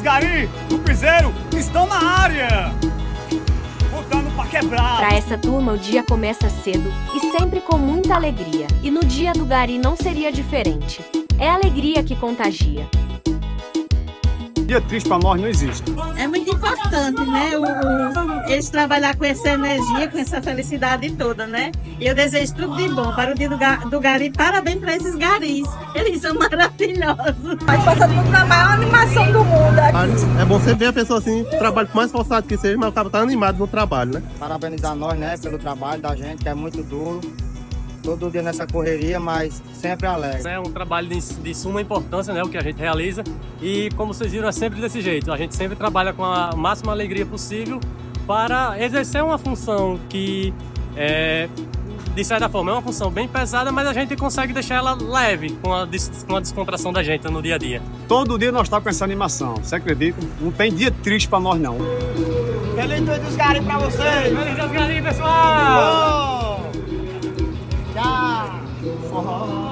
Gari, do Piseiro, estão na área! Botando pra quebrar! Para essa turma, o dia começa cedo e sempre com muita alegria. E no dia do Gari não seria diferente. É a alegria que contagia. Dia triste pra nós não existe. É muito importante, né? Eles trabalhar com essa energia, com essa felicidade toda, né? E eu desejo tudo de bom para o dia do Gari. Parabéns para esses garis. Eles são maravilhosos. Mas passa tudo na maior animação do mundo. É bom você ver a pessoa assim, trabalho por mais forçado que seja, mas acaba estar animado no trabalho, né? Parabenizar nós, né, pelo trabalho da gente, que é muito duro. Todo dia nessa correria, mas sempre alegre. É um trabalho de suma importância, né, o que a gente realiza. E como vocês viram, é sempre desse jeito. A gente sempre trabalha com a máxima alegria possível para exercer uma função que, de certa forma, é uma função bem pesada, mas a gente consegue deixar ela leve com a descontração da gente no dia a dia. Todo dia nós estamos com essa animação, você acredita? Não tem dia triste pra nós, não. Feliz Dia dos Garis pra vocês! Feliz Dia dos Garis, pessoal! Tchau!